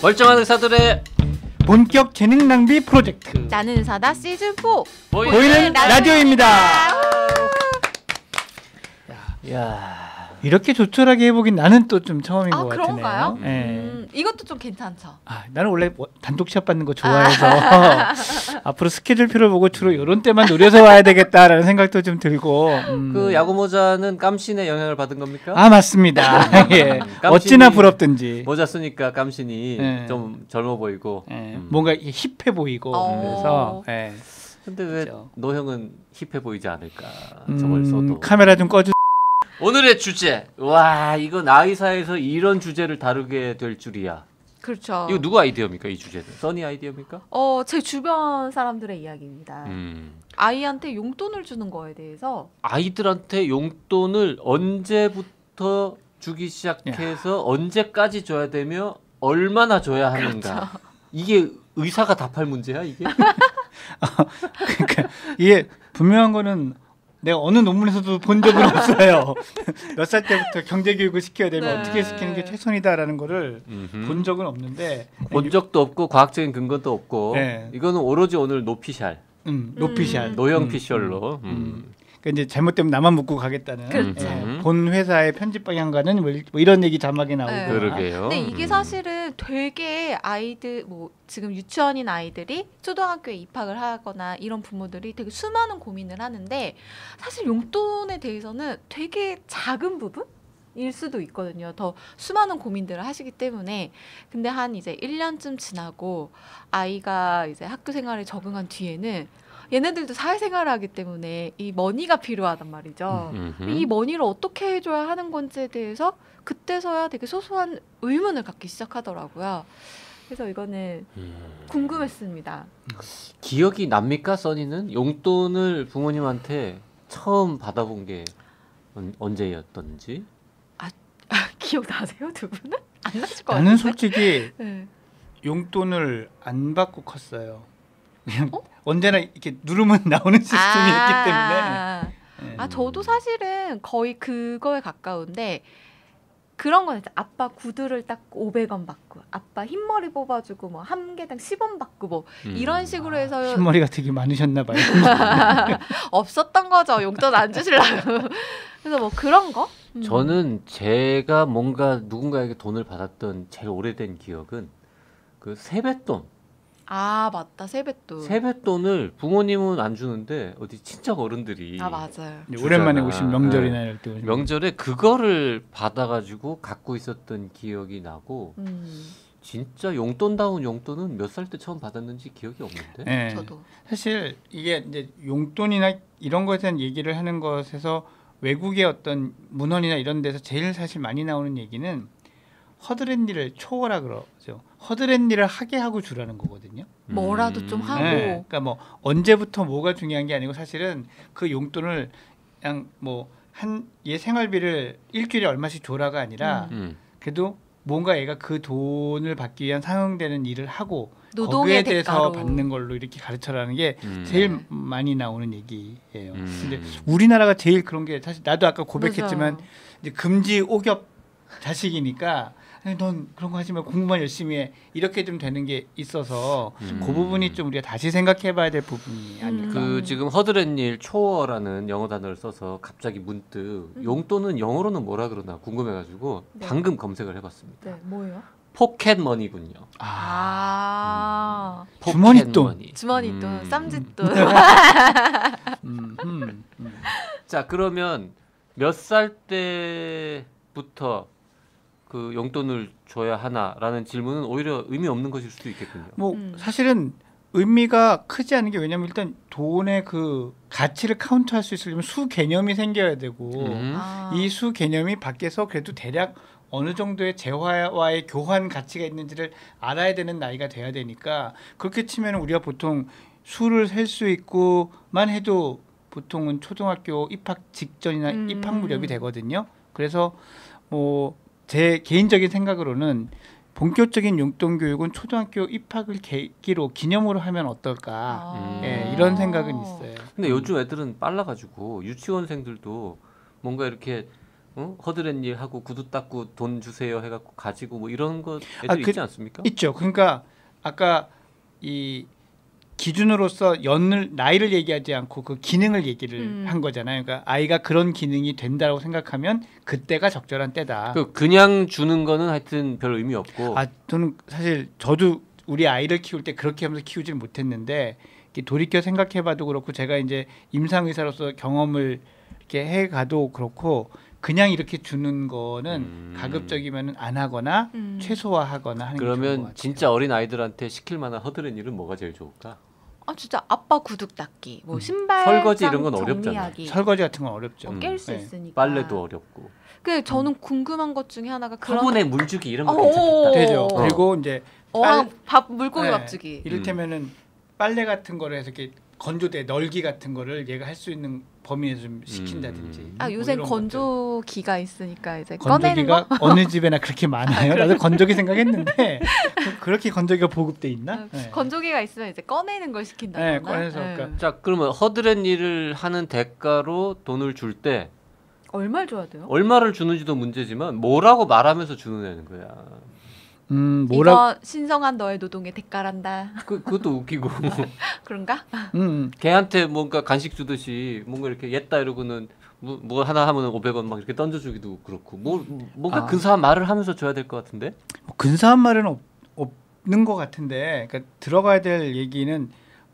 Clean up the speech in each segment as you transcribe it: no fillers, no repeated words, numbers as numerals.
멀쩡한 의사들의 본격 재능 낭비 프로젝트 나는 의사다 시즌 4 보이는 라디오입니다. 야. 이렇게 조촐하게 해보긴 나는 또 좀 처음인 것 같네요. 그런가요? 네. 이것도 좀 괜찮죠. 나는 원래 단독 시합 받는 거 좋아해서 앞으로 스케줄표를 보고 주로 이런 때만 노려서 와야 되겠다라는 생각도 좀 들고. 그 야구 모자는 깜신의 영향을 받은 겁니까? 맞습니다. 예. 어찌나 부럽든지. 모자 쓰니까 깜신이 네. 좀 젊어 보이고 뭔가 힙해 보이고 그래서. 예. 근데 왜 그렇죠. 너 형은 힙해 보이지 않을까? 저걸 써도. 카메라 좀 꺼주. 오늘의 주제. 와, 이거 나의사에서 이런 주제를 다루게 될 줄이야. 그렇죠. 이거 누구 아이디어입니까? 이 주제는 써니 아이디어입니까? 제 주변 사람들의 이야기입니다. 아이한테 용돈을 주는 거에 대해서. 아이들한테 용돈을 언제부터 주기 시작해서 언제까지 줘야 되며 얼마나 줘야 하는가? 그렇죠. 이게 의사가 답할 문제야 이게? 그러니까 이게 분명한 거는 내가 어느 논문에서도 본 적은 없어요. 몇 살 때부터 경제 교육을 시켜야 되면 어떻게 시키는 게 최선이다라는 거를 본 적은 없는데 본 적도 없고 과학적인 근거도 없고 네. 이거는 오로지 오늘 노피셜, 노피셜, 노형 피셜로. 그러니까 이제 잘못되면 나만 묻고 가겠다는 그렇죠. 본 회사의 편집 방향과는 뭐 이런 얘기 자막에 나오고. 네. 그러게요. 근데 이게 사실은 되게 아이들 지금 유치원인 아이들이 초등학교에 입학을 하거나 이런 부모들이 되게 수많은 고민을 하는데 사실 용돈에 대해서는 되게 작은 부분일 수도 있거든요. 더 수많은 고민들을 하시기 때문에. 근데 한 이제 1년쯤 지나고 아이가 이제 학교 생활에 적응한 뒤에는 얘네들도 사회생활을 하기 때문에 이 머니가 필요하단 말이죠. 이 머니를 어떻게 해줘야 하는 건지에 대해서 그때서야 되게 소소한 의문을 갖기 시작하더라고요. 그래서 이거는 궁금했습니다. 기억이 납니까, 써니는? 용돈을 부모님한테 처음 받아본 게 언제였던지? 기억나세요, 두 분은? 안 나실 것 같은데? 나는 솔직히 네. 용돈을 안 받고 컸어요. 그냥 언제나 이렇게 누르면 나오는 시스템이었기 때문에. 저도 사실은 거의 그거에 가까운데 그런 건 있죠. 아빠 구두를 딱 500원 받고 아빠 흰머리 뽑아주고 뭐 한 개당 10원 받고 뭐 이런 식으로 해서 흰머리가 되게 많으셨나 봐요. 없었던 거죠. 용돈 안 주시려고. 그래서 뭐 그런 거? 저는 제가 뭔가 누군가에게 돈을 받았던 제일 오래된 기억은 그 세뱃돈. 맞다. 세뱃돈. 세뱃돈을 부모님은 안 주는데 어디 친척 어른들이 맞아요. 오랜만에 오신 명절이나 이럴 때 명절에 그거를 받아가지고 갖고 있었던 기억이 나고 진짜 용돈다운 용돈은 몇 살 때 처음 받았는지 기억이 없는데. 네. 저도. 사실 이게 이제 용돈이나 이런 것에 대한 얘기를 하는 것에서 외국의 어떤 문헌이나 이런 데서 제일 사실 많이 나오는 얘기는 허드렛 일을 초월하 그러죠. 허드렛 일을 하게 하고 주라는 거거든요. 뭐라도 좀 하고. 네. 그러니까 뭐 언제부터 뭐가 중요한 게 아니고 사실은 그 용돈을 그냥 뭐 한 얘 생활비를 일주일에 얼마씩 줘라가 아니라 그래도 뭔가 얘가 그 돈을 받기 위한 상응되는 일을 하고 거기에 대해서 받는 걸로 이렇게 가르쳐라는 게 제일 많이 나오는 얘기예요. 근데 우리나라가 제일 그런 게 사실 나도 아까 고백했지만 이제 금지 오겹 자식이니까 넌 그런 거 하지 말고 공부만 열심히 해 이렇게 좀 되는 게 있어서 그 부분이 좀 우리가 다시 생각해봐야 될 부분이 아닐까. 그 지금 허드렛 일 초어라는 영어 단어를 써서 갑자기 문득 용돈은 영어로는 뭐라 그러나 궁금해가지고 방금 검색을 해봤습니다. 네, 뭐예요? 포켓머니군요. 주머니돈. 주머니돈, 쌈짓돈. 자, 그러면 몇 살 때부터 그 용돈을 줘야 하나라는 질문은 오히려 의미 없는 것일 수도 있겠군요. 뭐 사실은 의미가 크지 않은 게 왜냐면 일단 돈의 그 가치를 카운트할 수 있으려면 수 개념이 생겨야 되고 이 수 개념이 밖에서 그래도 대략 어느 정도의 재화와의 교환 가치가 있는지를 알아야 되는 나이가 돼야 되니까 그렇게 치면 우리가 보통 수를 셀 수 있고만 해도 보통은 초등학교 입학 직전이나 입학 무렵이 되거든요. 그래서 뭐 제 개인적인 생각으로는 본격적인 용돈 교육은 초등학교 입학을 계기로 기념으로 하면 어떨까 이런 생각은 있어요. 근데 요즘 애들은 빨라가지고 유치원생들도 뭔가 이렇게 허드렛 일 하고 구두 닦고 돈 주세요 해갖고 가지고 뭐 이런 거 애들 있지 않습니까? 있죠. 그러니까 아까 이 기준으로서 나이를 얘기하지 않고 그 기능을 얘기를 한 거잖아요. 그러니까 아이가 그런 기능이 된다고 생각하면 그때가 적절한 때다. 그냥 주는 거는 하여튼 별 의미 없고. 저는 사실 저도 우리 아이를 키울 때 그렇게 하면서 키우질 못했는데 돌이켜 생각해봐도 그렇고 제가 이제 임상의사로서 경험을 이렇게 해가도 그렇고 그냥 이렇게 주는 거는 가급적이면 안 하거나 최소화하거나 하는 게 좋은 것 그러면 같아요. 진짜 어린 아이들한테 시킬 만한 허드렛 일은 뭐가 제일 좋을까? 진짜 아빠 구두 닦기, 뭐 신발 설거지 이런 건 어렵잖아. 정리하기, 설거지 같은 건 어렵죠. 깰 수 네. 있으니까. 빨래도 어렵고. 저는 궁금한 것 중에 하나가 그런 화분에 물 주기 이런 거 괜찮겠다. 되죠. 그리고 이제 밥 물고기 네. 밥 주기. 이를테면은 빨래 같은 거를 해서 이렇게 건조대 널기 같은 거를 얘가 할 수 있는 범위 내에서 좀 시킨다든지. 요새 뭐 이런 건조기가 있으니까 이제 것들. 꺼내는 거. 건조기가 어느 집에나 그렇게 많아요. 나도 건조기 생각했는데 그렇게 건조기가 보급돼 있나? 네. 건조기가 있으면 이제 꺼내는 걸 시킨다거나. 네, 꺼내서 그러니까 자, 그러면 허드렛 일을 하는 대가로 돈을 줄 때 얼마를 줘야 돼요? 얼마를 주는지도 문제지만 뭐라고 말하면서 주는 거야. 이거 신성한 너의 노동의 대가란다. 그것도 웃기고. 그런가? 걔한테 뭔가 간식 주듯이 뭔가 이렇게 옛다 이러고는 뭐 하나 하면 500원 막 이렇게 던져주기도 그렇고 뭔가 근사한 말을 하면서 줘야 될 것 같은데. 근사한 말은 없는 것 같은데 그러니까 들어가야 될 얘기는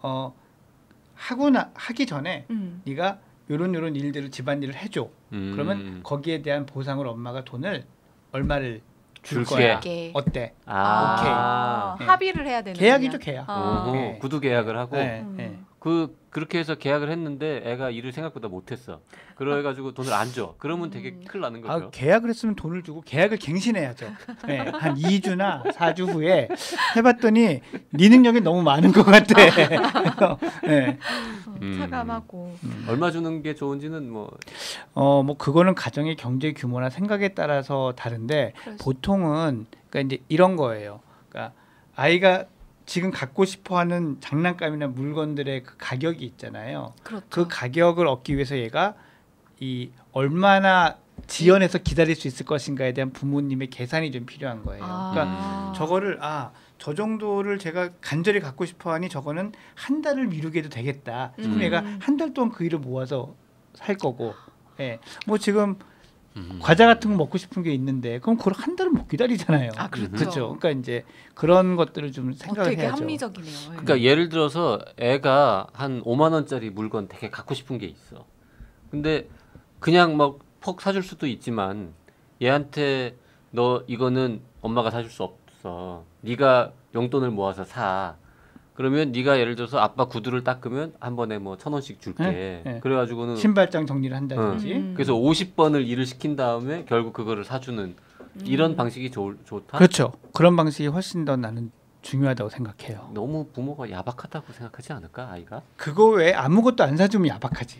하기 전에 네가 요런 일들을 집안일을 해줘. 그러면 거기에 대한 보상을 엄마가 돈을 얼마를 줄 거야. 어때? 오케이. 합의를 해야 되는 계약이죠, 계약. 네. 구두 계약을 하고 네. 그렇게 해서 계약을 했는데 애가 일을 생각보다 못했어. 그래가지고 돈을 안 줘. 그러면 되게 큰일 나는 거죠. 계약을 했으면 돈을 주고 계약을 갱신해야죠. 네, 한 2주나 4주 후에 해봤더니 네 능력이 너무 많은 것 같아. 네. 차감하고. 얼마 주는 게 좋은지는 뭐 그거는 가정의 경제 규모나 생각에 따라서 다른데 보통은 그러니까 이제 이런 거예요. 그러니까 아이가 지금 갖고 싶어하는 장난감이나 물건들의 그 가격이 있잖아요. 그렇죠. 그 가격을 얻기 위해서 얘가 얼마나 지연해서 기다릴 수 있을 것인가에 대한 부모님의 계산이 좀 필요한 거예요. 그러니까 저거를 저 정도를 제가 간절히 갖고 싶어하니 저거는 한 달을 미루게도 되겠다. 그럼 얘가 한 달 동안 그 일을 모아서 살 거고, 뭐 지금 과자 같은 거 먹고 싶은 게 있는데 그럼 그걸 한 달은 못 기다리잖아요. 그렇죠. 그러니까 이제 그런 것들을 좀 생각을 되게 해야죠. 합리적이네요. 그러니까 예를 들어서 애가 한 5만 원짜리 물건 되게 갖고 싶은 게 있어. 근데 그냥 막 퍽 사줄 수도 있지만 얘한테 너 이거는 엄마가 사줄 수 없어. 네가 용돈을 모아서 사. 그러면 네가 예를 들어서 아빠 구두를 닦으면 한 번에 뭐 1,000원씩 줄게. 그래가지고는 신발장 정리를 한다든지. 그래서 50번을 일을 시킨 다음에 결국 그거를 사주는 이런 방식이 좋다. 그렇죠. 그런 방식이 훨씬 더 나는 중요하다고 생각해요. 너무 부모가 야박하다고 생각하지 않을까 아이가? 그거 외에 아무것도 안 사주면 야박하지.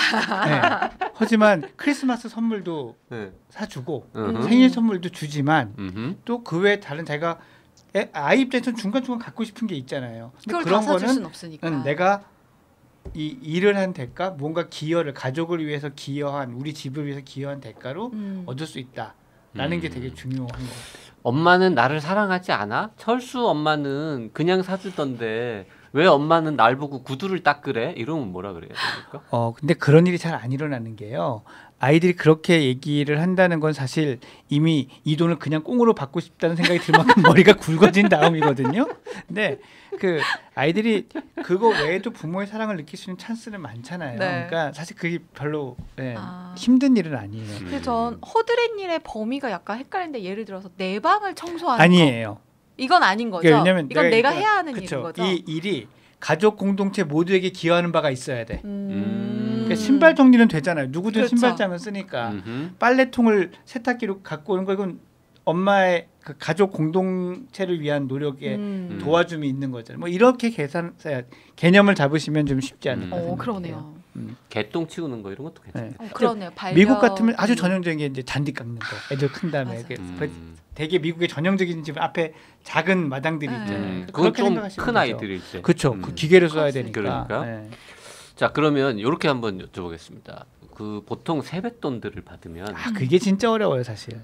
하지만 크리스마스 선물도 사주고 생일 선물도 주지만 또 그 외에 다른 자기가 아이 입장에서 중간중간 갖고 싶은 게 있잖아요. 근데 그런 거는 내가 이 일을 한 대가 뭔가 기여를 가족을 위해서 기여한 우리 집을 위해서 기여한 대가로 얻을 수 있다라는 게 되게 중요한 것 같아요. 엄마는 나를 사랑하지 않아? 철수 엄마는 그냥 사주던데 왜 엄마는 날 보고 구두를 닦으래? 이러면 뭐라 그래야 됩니까? 근데 그런 일이 잘 안 일어나는 게요. 아이들이 그렇게 얘기를 한다는 건 사실 이미 이 돈을 그냥 꽁으로 받고 싶다는 생각이 들 만큼 머리가 굵어진 다음이거든요. 근데 그 아이들이 그거 외에도 부모의 사랑을 느낄 수 있는 찬스는 많잖아요. 그러니까 사실 그게 별로 힘든 일은 아니에요. 근데 전 허드렛 일의 범위가 약간 헷갈리는데 예를 들어서 내 방을 청소하는 아니에요. 거. 이건 아닌 거죠. 그러니까 왜냐면 이건 내가 해야 하는 그쵸. 일인 거죠. 이 일이 가족 공동체 모두에게 기여하는 바가 있어야 돼. 그러니까 신발 정리는 되잖아요. 누구든 신발장을 쓰니까. 빨래통을 세탁기로 갖고 오는 거 이건 엄마의 그 가족 공동체를 위한 노력에 도와줌이 있는 거잖아요. 뭐 이렇게 개념을 잡으시면 좀 쉽지 않을까 생각해요. 그러네요. 개똥 치우는 거 이런 것도 괜찮아요. 그러네요. 미국 같으면 아주 전형적인 게 이제 잔디 깎는 거. 애들 큰 다음에 되게 미국의 전형적인 집 앞에 작은 마당들이 있잖아요. 그건 좀 큰 아이들일 때. 그렇죠. 그 기계를 써야 되니까. 그러니까. 자 그러면 이렇게 한번 여쭤보겠습니다. 그 보통 세뱃돈들을 받으면 그게 진짜 어려워요 사실.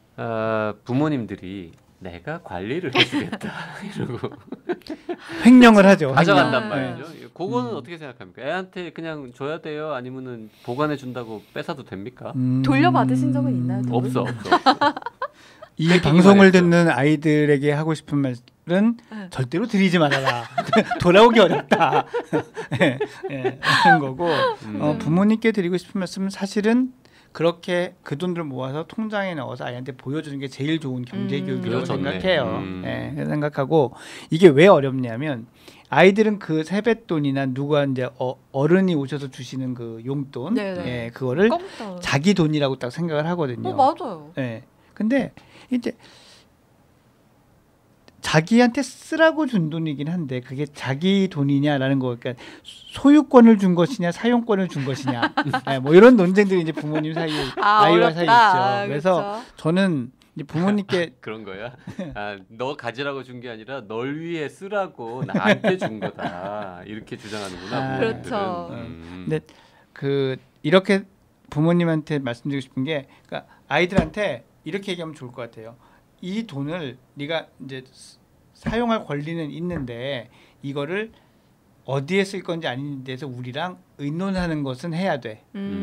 부모님들이 내가 관리를 해주겠다 이러고 횡령을 하죠. 가져간단 횡령. 말이죠. 그거는 어떻게 생각합니까? 애한테 그냥 줘야 돼요? 아니면은 보관해 준다고 뺏어도 됩니까? 돌려받으신 적은 있나요? 두 분? 없어. 이 뺏기기만 방송을 했어요. 듣는 아이들에게 하고 싶은 말은 네. 절대로 드리지 말아라. 돌아오기 어렵다. 하는 거고 부모님께 드리고 싶은 말씀은 사실은 그렇게 그 돈들을 모아서 통장에 넣어서 아이한테 보여주는 게 제일 좋은 경제 교육이라고 그거 좋네. 생각해요. 그래서 생각하고 이게 왜 어렵냐면 아이들은 그 세뱃돈이나 누가 이제 어른이 오셔서 주시는 그 용돈, 네네. 그거를 껌떡. 자기 돈이라고 딱 생각을 하거든요. 맞아요. 근데 이제 자기한테 쓰라고 준 돈이긴 한데 그게 자기 돈이냐라는 거, 그러니까 소유권을 준 것이냐 사용권을 준 것이냐, 뭐 이런 논쟁들이 이제 부모님 사이 아이와 사이 있죠. 그래서 그렇죠. 저는 이제 부모님께 그런 거야? 너 가지라고 준 게 아니라 널 위해 쓰라고 나한테 준 거다 이렇게 주장하는구나. 부모님들은. 그렇죠. 근데 그 이렇게 부모님한테 말씀드리고 싶은 게, 그러니까 아이들한테 이렇게 얘기하면 좋을 것 같아요. 이 돈을 네가 이제 사용할 권리는 있는데 이거를 어디에 쓸 건지 아닌 데서 우리랑 의논하는 것은 해야 돼.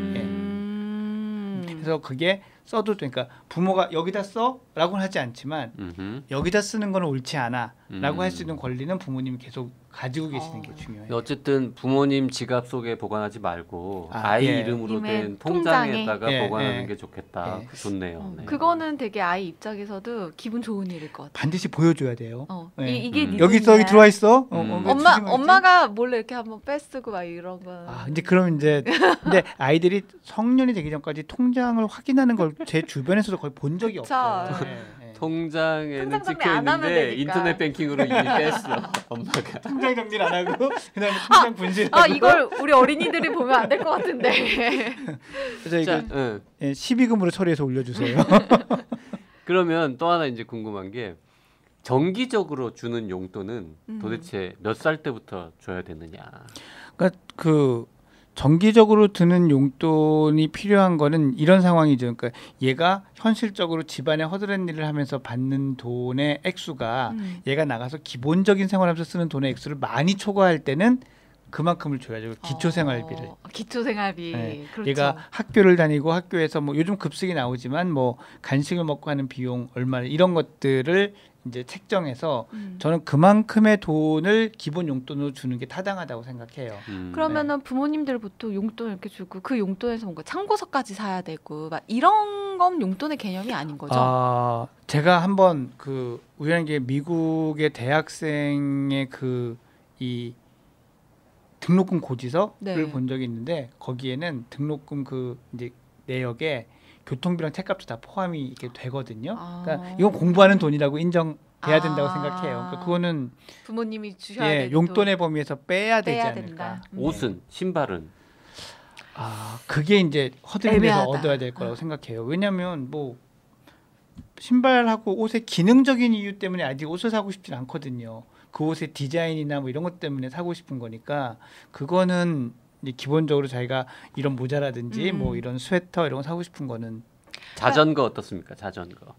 그래서 그게 써도 돼. 그러니까 부모가 여기다 써라고는 하지 않지만 여기다 쓰는 건 옳지 않아라고 할 수 있는 권리는 부모님이 계속 가지고 계시는 게 중요해요. 어쨌든 부모님 지갑 속에 보관하지 말고 아이 이름으로 된 통장에다가 보관하는 게 좋겠다. 좋네요. 네. 그거는 되게 아이 입장에서도 기분 좋은 일일 것 같아요. 반드시 보여줘야 돼요. 이게 네 여기 돈이야. 들어와 있어. 엄마가 몰래 이렇게 한번 빼쓰고 막 이런 거. 이제 그럼 이제 근데 아이들이 성년이 되기 전까지 통장을 확인하는 걸 제 주변에서도 거의 본 적이 없어요. 통장에는 통장 정리 찍혀 안 하면 있는데 되니까. 인터넷 뱅킹으로 이미 뺐어. 엄마가. 통장 정리를 안 하고 그다음에 통장 분실하고. 이걸 우리 어린이들이 보면 안 될 것 같은데. 그래서 이거 12금으로 처리해서 올려주세요. 그러면 또 하나 이제 궁금한 게 정기적으로 주는 용돈은 도대체 몇 살 때부터 줘야 되느냐? 그러니까 그 정기적으로 드는 용돈이 필요한 거는 이런 상황이죠. 그러니까 얘가 현실적으로 집안에 허드렛 일을 하면서 받는 돈의 액수가 얘가 나가서 기본적인 생활하면서 쓰는 돈의 액수를 많이 초과할 때는 그만큼을 줘야죠. 기초생활비를. 기초생활비. 그렇죠. 얘가 학교를 다니고 학교에서 뭐 요즘 급식이 나오지만 뭐 간식을 먹고 하는 비용 얼마 이런 것들을 이제 책정해서 저는 그만큼의 돈을 기본 용돈으로 주는 게 타당하다고 생각해요. 그러면은 부모님들 보통 용돈 이렇게 주고 그 용돈에서 뭔가 참고서까지 사야 되고 막 이런 건 용돈의 개념이 아닌 거죠? 제가 한번 그 우연하게 미국의 대학생의 그 이 등록금 고지서를 본 적이 있는데 거기에는 등록금 그 이제 내역에 교통비랑 책값도 다 포함이 이렇게 되거든요. 그러니까 이건 공부하는 돈이라고 인정돼야 된다고 생각해요. 그러니까 그거는 부모님이 주셔야 되는 용돈의 범위에서 빼야 되지 않을까. 된다. 옷은, 신발은 그게 이제 허드렛에서 애매하다. 얻어야 될 거라고 생각해요. 왜냐하면 뭐 신발하고 옷의 기능적인 이유 때문에 아직 옷을 사고 싶진 않거든요. 그 옷의 디자인이나 뭐 이런 것 때문에 사고 싶은 거니까 그거는 이제 기본적으로 자기가 이런 모자라든지 뭐 이런 스웨터 이런 거 사고 싶은 거는. 자전거 어떻습니까? 자전거.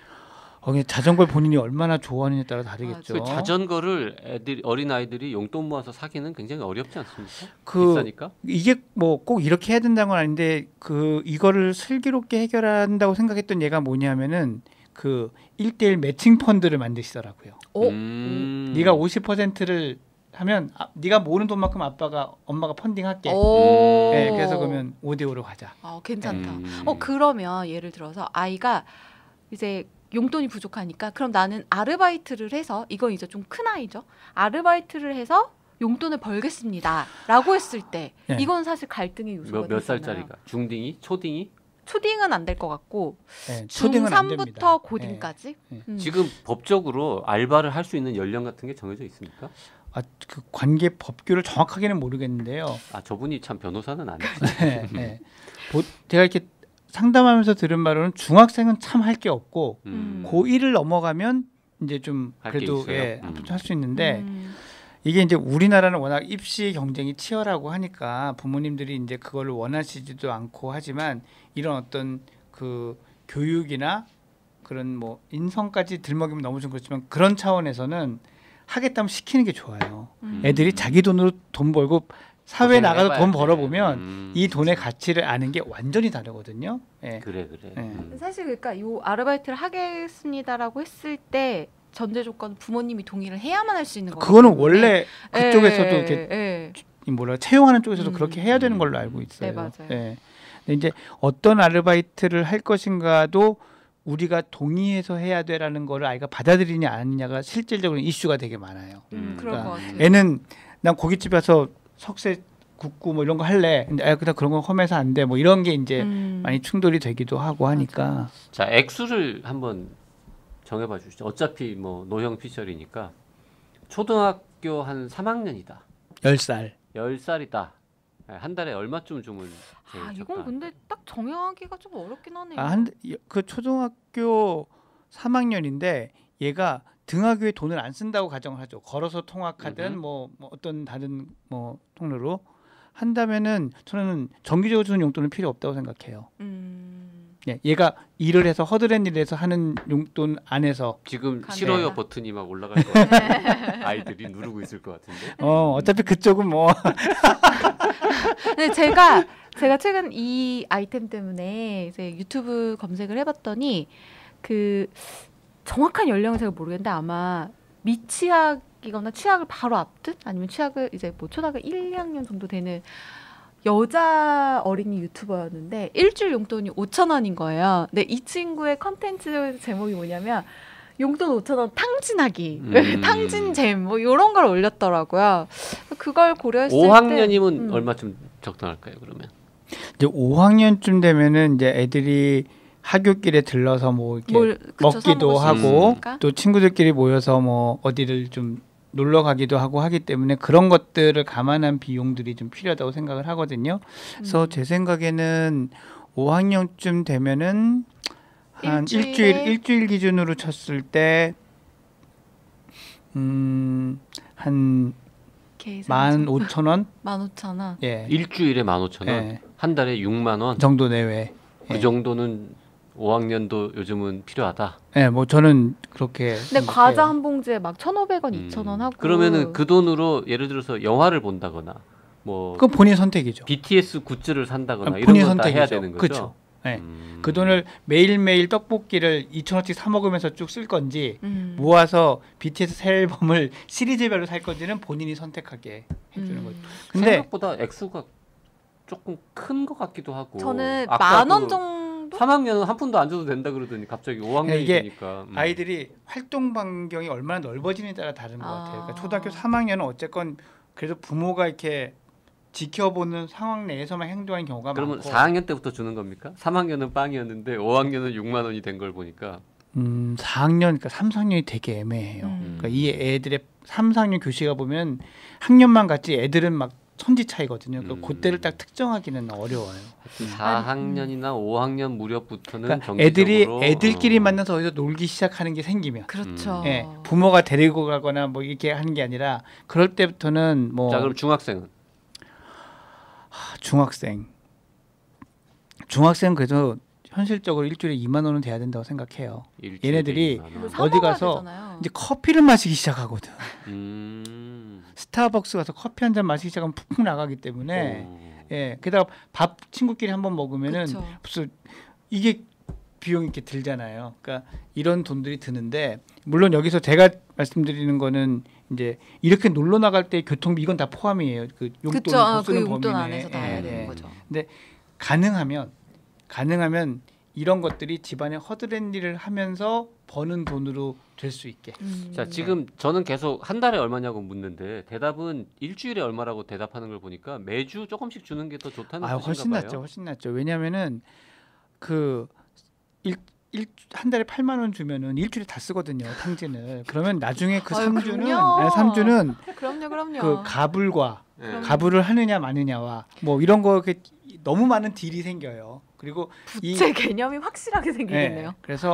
자전거를 본인이 얼마나 좋아하느냐에 따라 다르겠죠. 그 자전거를 어린 아이들이 용돈 모아서 사기는 굉장히 어렵지 않습니까? 그 비싸니까. 이게 뭐 꼭 이렇게 해야 된다는 건 아닌데 그 이거를 슬기롭게 해결한다고 생각했던 얘가 뭐냐면은 그 1:1 매칭 펀드를 만드시더라고요. 네가 50%를 하면 네가 모으는 돈만큼 엄마가 펀딩할게. 그래서 그러면 5:5로 가자. 괜찮다. 그러면 예를 들어서 아이가 이제 용돈이 부족하니까 그럼 나는 아르바이트를 해서 이건 이제 좀 큰 아이죠. 아르바이트를 해서 용돈을 벌겠습니다라고 했을 때 이건 사실 갈등의 요소가 되잖아요. 몇 살짜리가? 중딩이? 초딩이? 초딩은 안 될 것 같고 초딩은 안 됩니다. 중3부터 고딩까지. 지금 법적으로 알바를 할 수 있는 연령 같은 게 정해져 있습니까? 그 관계 법규를 정확하게는 모르겠는데요. 저분이 참 변호사는 아니지. 제가 이렇게 상담하면서 들은 바로는 중학생은 참 할 게 없고 고1을 넘어가면 이제 좀 그래도 할 수 있는데 이게 이제 우리나라는 워낙 입시 경쟁이 치열하고 하니까 부모님들이 이제 그걸 원하시지도 않고 하지만 이런 어떤 그 교육이나 그런 뭐 인성까지 들먹이면 너무 좀 그렇지만 그런 차원에서는 하겠다면 시키는 게 좋아요. 애들이 자기 돈으로 돈 벌고 사회에 나가서 돈 벌어보면 이 돈의 가치를 아는 게 완전히 다르거든요. 예. 그래. 사실 그러니까 요 아르바이트를 하겠습니다라고 했을 때 전제 조건 부모님이 동의를 해야만 할 수 있는 거예요. 그거는 원래 그쪽에서도 이렇게 예. 채용하는 쪽에서도 그렇게 해야 되는 걸로 알고 있어요. 네, 맞아요. 예. 근데 이제 어떤 아르바이트를 할 것인가도 우리가 동의해서 해야 되라는 거를 아이가 받아들이냐 아니냐가 실질적으로 이슈가 되게 많아요. 그럴 것 같아요. 애는 난 고깃집 가서 석쇠 굽고 뭐 이런 거 할래. 근데 그냥 그런 거 험해서 안 돼. 뭐 이런 게 이제 많이 충돌이 되기도 하고 하니까. 자, 액수를 한번 정해봐 주시죠. 어차피 뭐 노형 피셜이니까 초등학교 한 3학년이다. 10살. 10살이다. 한 달에 얼마쯤 주면 제일 이건 적당할까요? 근데 딱 정하기가 좀 어렵긴 하네요. 그 초등학교 3학년인데 얘가 등하교에 돈을 안 쓴다고 가정을 하죠. 걸어서 통학하든 뭐 어떤 다른 뭐 통로로 한다면은 저는 정기적으로 주는 용돈은 필요 없다고 생각해요. 예, 얘가 일을 해서 허드렛 일을 해서 하는 용돈 안에서 지금 가네요. 싫어요 버튼이 막 올라갈 것 같아요. 아이들이 누르고 있을 것 같은데. 어차피 그쪽은 뭐 근데 제가 최근 이 아이템 때문에 이제 유튜브 검색을 해봤더니 그 정확한 연령은 제가 모르겠는데 아마 미취학이거나 취학을 바로 앞둔 아니면 취학을 이제 뭐 초등학교 1, 2학년 정도 되는 여자 어린이 유튜버였는데 일주일 용돈이 5,000원인 거예요. 근데 이 친구의 컨텐츠 제목이 뭐냐면 용돈 5,000원 탕진하기, 탕진잼 뭐 이런 걸 올렸더라고요. 그걸 고려했을 5학년이면 때 얼마쯤 적당할까요? 그러면 이제 5학년쯤 되면은 이제 애들이 학교길에 들러서 뭐 이렇게 먹기도 하고 또 친구들끼리 모여서 뭐 어디를 좀 놀러 가기도 하고 하기 때문에 그런 것들을 감안한 비용들이 좀 필요하다고 생각을 하거든요. 그래서 제 생각에는 5학년쯤 되면은 한 일주일 기준으로 쳤을 때 한 15,000원? 15,000원. 예. 일주일에 15,000원, 예. 한 달에 6만 원 정도 내외. 그 정도는 5학년도 요즘은 필요하다. 네, 뭐 저는 그렇게. 근데 과자 한 봉지에 막 1,500원, 2,000원 하고. 그러면은 그 돈으로 예를 들어서 영화를 본다거나 뭐 그건 본인 선택이죠. BTS 굿즈를 산다거나 본인 이런 건 다 해야 선택이죠. 되는 거죠. 그렇죠. 네. 그 돈을 매일매일 떡볶이를 2,000원씩 사 먹으면서 쭉 쓸 건지 모아서 BTS 새 앨범을 시리즈별로 살 건지는 본인이 선택하게 해주는 거죠. 근데 생각보다 액수가 조금 큰 것 같기도 하고. 저는 아까 10,000원 정도. 3학년은 한 푼도 안 줘도 된다 그러더니 갑자기 5학년이 이게 되니까. 아이들이 활동 반경이 얼마나 넓어지느냐에 따라 다른 것 같아요. 그러니까 초등학교 3학년은 어쨌건 그래도 부모가 이렇게 지켜보는 상황 내에서만 행동하는 경우가 그러면 많고. 4학년 때부터 주는 겁니까? 3학년은 빵이었는데 5학년은 6만 원이 된 걸 보니까 4학년, 그러니까 3, 4학년이 되게 애매해요. 그러니까 이 애들의 3, 4학년 교시가 보면 학년만 같지 애들은 막 천지 차이거든요. 그러니까 그때를 딱 특정하기는 어려워요. 4학년이나 5학년 무렵부터는 그러니까 정기적으로 애들끼리 만나서 어디서 놀기 시작하는 게 생기면. 그렇죠. 예, 부모가 데리고 가거나 뭐 이렇게 하는 게 아니라 그럴 때부터는 뭐. 자, 그럼 중학생은? 중학생은 그래도 현실적으로 일주일에 2만 원은 돼야 된다고 생각해요. 얘네들이 어디 가서 이제 커피를 마시기 시작하거든. 스타벅스 가서 커피 한 잔 마시기 시작하면 푹푹 나가기 때문에 예, 게다가 밥 친구끼리 한번 먹으면은 무슨 이게 비용이 이렇게 들잖아요. 그러니까 이런 돈들이 드는데 물론 여기서 제가 말씀드리는 거는 이제 이렇게 놀러 나갈 때 교통비 이건 다 포함이에요. 그 용돈 쓰는 그 용돈 범위 안에서 다 해야 되는 거죠. 근데 가능하면 이런 것들이 집안의 허드렛 일을 하면서 버는 돈으로 될 수 있게. 자, 지금 저는 계속 한 달에 얼마냐고 묻는데 대답은 일주일에 얼마라고 대답하는 걸 보니까 매주 조금씩 주는 게 더 좋다는 뜻인가 훨씬 봐요. 낫죠. 훨씬 낫죠. 왜냐면은 한 달에 8만 원 주면은 일주일에 다 쓰거든요. 탕진을. 그러면 나중에 그 3주는 그럼요. 그 가불을 하느냐 마느냐와 뭐 이런 거 너무 많은 딜이 생겨요. 그리고 부채 개념이 확실하게 생기겠네요. 그래서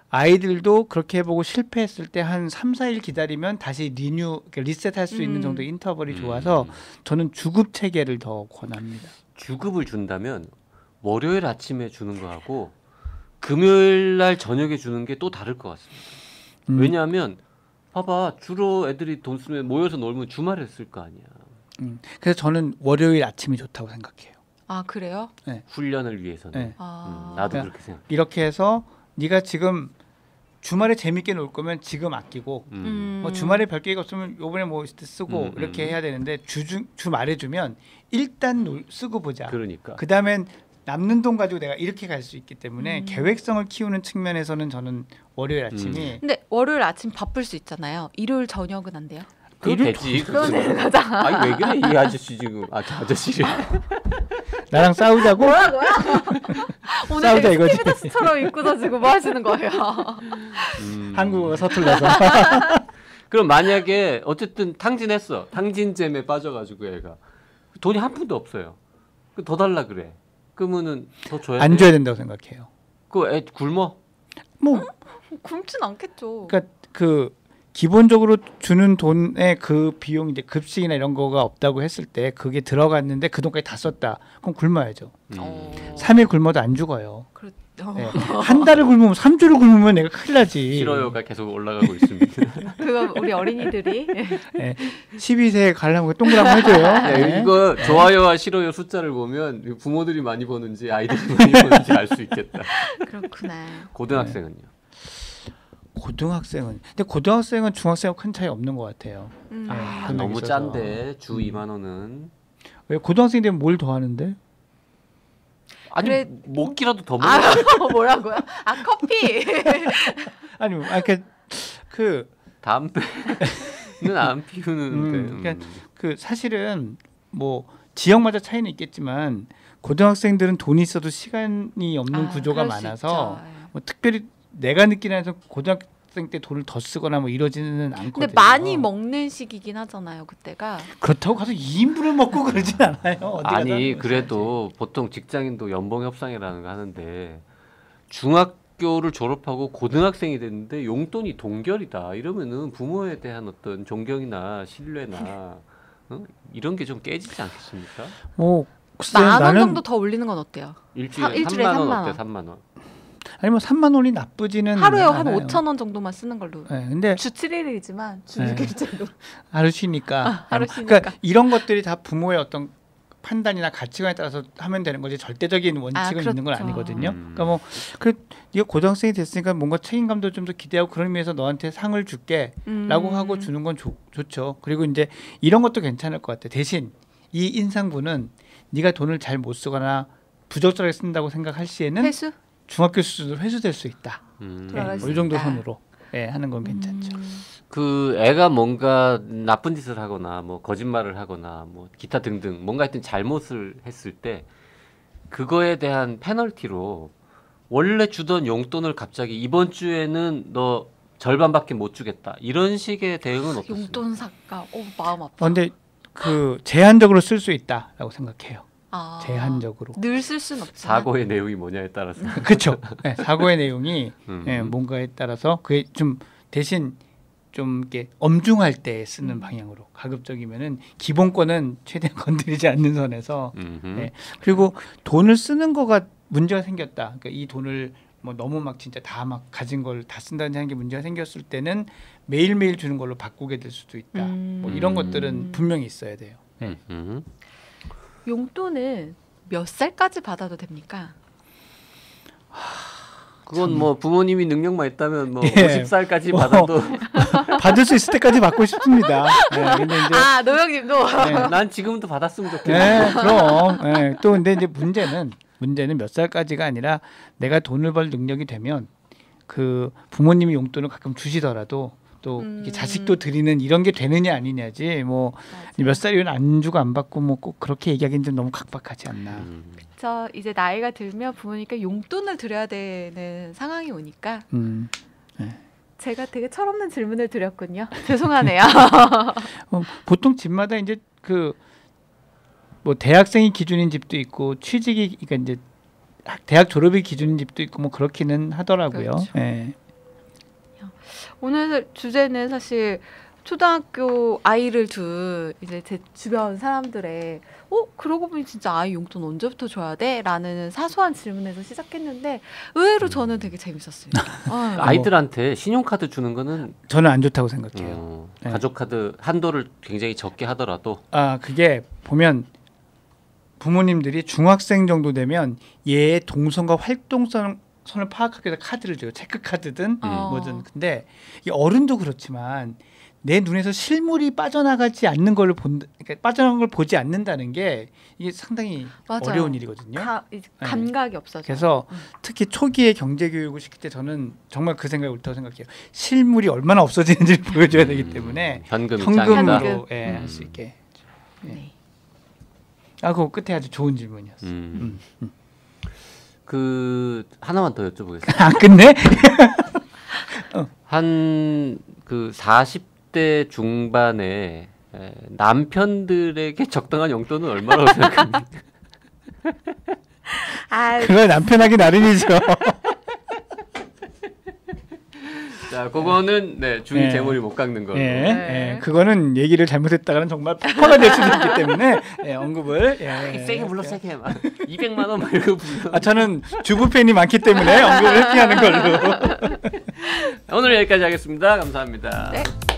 아이들도 그렇게 해보고 실패했을 때 한 3, 4일 기다리면 다시 리셋할 수 있는 정도의 인터벌이 좋아서 저는 주급 체계를 더 권합니다. 주급을 준다면 월요일 아침에 주는 거하고 금요일 날 저녁에 주는 게 또 다를 것 같습니다. 왜냐하면 봐봐, 주로 애들이 돈 쓰면 모여서 놀면 주말에 쓸 거 아니야. 그래서 저는 월요일 아침이 좋다고 생각해요. 아 그래요? 네. 훈련을 위해서는. 네. 나도 그러니까 그렇게 생각해. 이렇게 해서 네가 지금 주말에 재밌게 놀 거면 지금 아끼고 주말에 별 계획 없으면 요번에 뭐 있을 때 쓰고 이렇게 해야 되는데 주말에 주면 일단 쓰고 보자. 그러니까. 그다음엔 남는 돈 가지고 내가 이렇게 갈 수 있기 때문에 계획성을 키우는 측면에서는 저는 월요일 아침이 근데 월요일 아침 바쁠 수 있잖아요. 일요일 저녁은 안 돼요? 그거 되지. 그러네, 가자. 아니 왜 그래 이 아저씨 지금. 저 아저씨. 나랑 싸우자고? 뭐야? 오늘 싸우자 되게 이거지. 스티브더스처럼 입고서 지금 뭐 하시는 거예요? 한국어가 서툴러서. 그럼 만약에 어쨌든 탕진했어. 탕진잼에 빠져가지고 애가 돈이 한 푼도 없어요. 더 달라 그래. 그러면은 더 줘야 돼. 안 줘야 된다고 생각해요. 그 애 굶어? 뭐 굶진 않겠죠. 그러니까 그 기본적으로 주는 돈의 그 비용 이제 급식이나 이런 거가 없다고 했을 때 그게 들어갔는데 그 돈까지 다 썼다. 그럼 굶어야죠. 3일 굶어도 안 죽어요. 그렇죠. 네. 한 달을 굶으면 3주를 굶으면 내가 큰일 나지. 싫어요가 계속 올라가고 있습니다. 그거 우리 어린이들이 네. 12세에 가려면 동그라미 해줘요. 네. 이거 좋아요와 싫어요 숫자를 보면 부모들이 많이 보는지 아이들이 많이 보는지 알 수 있겠다. 그렇구나. 고등학생은요? 근데 고등학생은 중학생하고 큰 차이 없는 것 같아요. 너무 있어서. 짠데 주 2만 원은. 왜 고등학생 되면 뭘 더 하는데? 아니 그래. 먹기라도 더 먹어. 뭐라고요? 커피. 아니, 그 담배는 안 피우는데. 그러니까 그 사실은 뭐 지역마다 차이는 있겠지만 고등학생들은 돈이 있어도 시간이 없는 구조가 그럴 수 많아서 있죠. 뭐 특별히 내가 느끼는 한에서 고등학생 때 돈을 더 쓰거나 뭐 이러지는 않거든요. 근데 많이 먹는 시기긴 하잖아요, 그때가. 그렇다고 가서 2인분을 먹고 그러진 않아요. 어디 아니 가서. 그래도 보통 직장인도 연봉 협상이라는 거 하는데 중학교를 졸업하고 고등학생이 됐는데 용돈이 동결이다 이러면은 부모에 대한 어떤 존경이나 신뢰나 이런 게 좀 깨지지 않겠습니까? 뭐 글쎄, 10,000원 나는 정도 더 올리는 건 어때요? 일주일에 일주일에 3만 원 3만 어때? 원. 3만 원. 아니 뭐 3만 원이 나쁘지는 하루에 한 않아요. 5,000원 정도만 쓰는 걸로. 네, 근데 주 7일이지만 주 네. 6일째로. 하루 쉬니까. 하루 쉬니까. 그러니까 이런 것들이 다 부모의 어떤 판단이나 가치관에 따라서 하면 되는 거지 절대적인 원칙은 있는 건 그렇죠. 아니거든요. 그러니까 뭐 네가 고등학생이 됐으니까 뭔가 책임감도 좀 더 기대하고 그런 의미에서 너한테 상을 줄게라고 하고 주는 건 좋죠. 그리고 이제 이런 것도 괜찮을 것 같아. 대신 이 인상분은 네가 돈을 잘 못 쓰거나 부적절하게 쓴다고 생각할 시에는 회수? 중학교 수준으로 회수될 수 있다. 돌아갈 수 이 정도 있다. 선으로 하는 건 괜찮죠. 그 애가 뭔가 나쁜 짓을 하거나 뭐 거짓말을 하거나 뭐 기타 등등 뭔가 하여튼 잘못을 했을 때 그거에 대한 페널티로 원래 주던 용돈을 갑자기 이번 주에는 너 절반밖에 못 주겠다 이런 식의 대응은 어떻습니까? 용돈 삭감. 마음 아파. 그런데 그 제한적으로 쓸 수 있다라고 생각해요. 아, 제한적으로. 늘 쓸 수는 없지만. 사고의 내용이 뭐냐에 따라서. 그렇죠. 네, 사고의 내용이 음. 뭔가에 따라서 그게 좀 대신 좀 이렇게 엄중할 때 쓰는 방향으로 가급적이면은 기본권은 최대한 건드리지 않는 선에서 그리고 돈을 쓰는 거가 문제가 생겼다. 그러니까 이 돈을 뭐 너무 막 진짜 다 막 가진 걸 다 쓴다는 게 문제가 생겼을 때는 매일매일 주는 걸로 바꾸게 될 수도 있다. 뭐 이런 것들은 분명히 있어야 돼요. 용돈은 몇 살까지 받아도 됩니까? 그건 뭐 부모님이 능력만 있다면 뭐 예. 50살까지 받아도 받을 수 있을 때까지 받고 싶습니다. 근데 이제 노영님도. 난 지금도 받았으면 좋겠네. 네, 그럼. 또 근데 이제 문제는 몇 살까지가 아니라 내가 돈을 벌 능력이 되면 그 부모님이 용돈을 가끔 주시더라도 또 이렇게 자식도 드리는 이런 게 되느냐 아니냐지 뭐 몇 살이면 안 주고 안 받고 뭐 꼭 그렇게 얘기하기는 좀 너무 각박하지 않나. 저 이제 나이가 들면 부모님께 용돈을 드려야 되는 상황이 오니까 제가 되게 철없는 질문을 드렸군요. 죄송하네요. 보통 집마다 이제 그 뭐 대학생이 기준인 집도 있고 취직이 그러니까 이제 대학 졸업이 기준인 집도 있고 뭐 그렇기는 하더라고요. 그렇죠. 예. 오늘 주제는 사실 초등학교 아이를 둔 이제 제 주변 사람들의 그러고 보니 진짜 아이 용돈 언제부터 줘야 돼? 라는 사소한 질문에서 시작했는데 의외로 저는 되게 재밌었어요. 아이들한테 신용카드 주는 거는 저는 안 좋다고 생각해요. 네. 가족카드 한도를 굉장히 적게 하더라도 그게 보면 부모님들이 중학생 정도 되면 얘의 동선과 활동선을 파악하기 위해서 카드를 줘요. 체크카드든 뭐든. 근데 이 어른도 그렇지만 내 눈에서 실물이 빠져나가지 않는 걸 그러니까 빠져나간 걸 보지 않는다는 게 이게 상당히 맞아요. 어려운 일이거든요. 감각이 없어져. 그래서 특히 초기에 경제 교육을 시킬 때 저는 정말 그 생각이 옳다고 생각해요. 실물이 얼마나 없어지는지를 보여줘야 되기 때문에 현금으로 할 수 있게. 네. 그거 끝에 아주 좋은 질문이었어요. 그 하나만 더 여쭤보겠습니다. 안 끝내? 한 그 40대 중반에 남편들에게 적당한 용돈은 얼마라고 생각합니까? 그걸 남편하기 나름이죠. 자, 그거는 중이 재물이 못 깎는 걸로. 그거는 얘기를 잘못했다가는 정말 폭파가 될 수도 있기 때문에 언급을 세게 불러 세게 막 200만 원 말고 불러. 저는 주부 팬이 많기 때문에 언급을 피하는 걸로. 오늘 여기까지 하겠습니다. 감사합니다. 네.